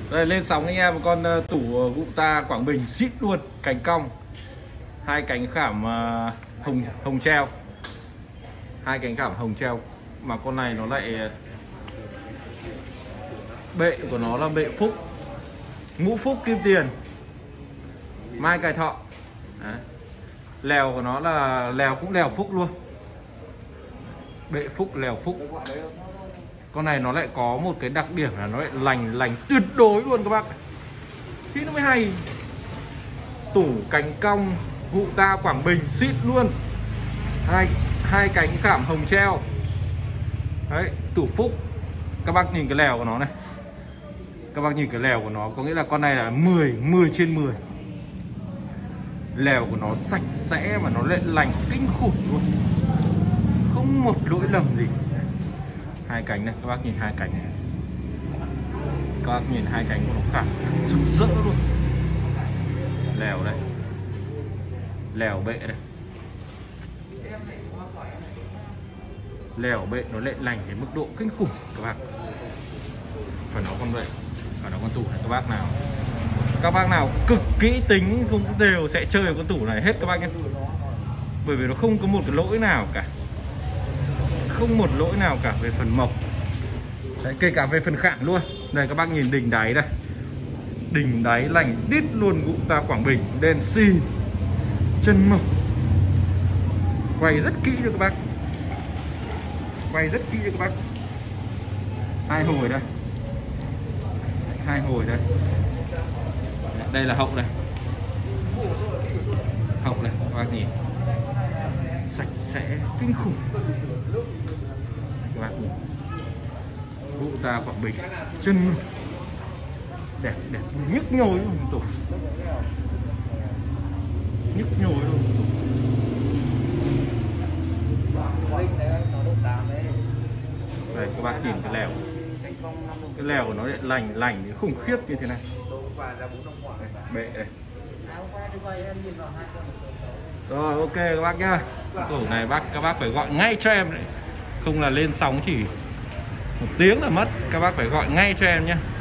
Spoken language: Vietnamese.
Đây, lên sóng anh em một con tủ Guta Quảng Bình xịn luôn, cành cong, hai cánh khảm hồng treo, hai cánh khảm hồng treo, mà con này nó lại bệ của nó là bệ phúc, ngũ phúc kim tiền, mai cài thọ. Đấy. Lèo của nó là lèo cũng lèo phúc luôn, bệ phúc lèo phúc. Con này nó lại có một cái đặc điểm là nó lại lành tuyệt đối luôn các bác, thì nó mới hay. Tủ cánh cong Guta Quảng Bình xịn luôn, hai cánh khảm hồng treo. Đấy, tủ phúc. Các bác nhìn cái lèo của nó này, các bác nhìn cái lèo của nó, có nghĩa là con này là 10 trên 10. Lèo của nó sạch sẽ và nó lại lành kinh khủng luôn, không một lỗi lầm gì. Hai cánh này, các bác nhìn hai cánh này, các bác nhìn hai cánh của nó khảm rực rỡ luôn. Lèo đây, lèo bệ đây, lèo bệ nó lại lành đến mức độ kinh khủng các bác. Phải nó con bệ, phải nó con tủ này các bác nào cực kỹ tính cũng đều sẽ chơi con tủ này hết các bác nhé, bởi vì nó không có một cái lỗi nào cả, không một lỗi nào cả về phần mộc. Đấy, kể cả về phần khảm luôn. Đây các bác nhìn đỉnh đáy đây, đỉnh đáy lành tít luôn, Guta Quảng Bình đen xì, chân mộc. Quay rất kỹ cho các bác, quay rất kỹ cho các bác. Hai hồi đây, hai hồi đây, đây là hậu đây, hậu này các bác nhìn sạch sẽ kinh khủng các bác nhìn. Guta Quảng Bình chân đẹp nhức nhối luôn tủ, nhức nhối luôn tủ. Đây các bác nhìn cái lèo của nó lại lành khủng khiếp như thế này. Bệ đây. Rồi ok các bác nhá, tủ này các bác phải gọi ngay cho em đấy, không là lên sóng chỉ 1 tiếng là mất, các bác phải gọi ngay cho em nhé.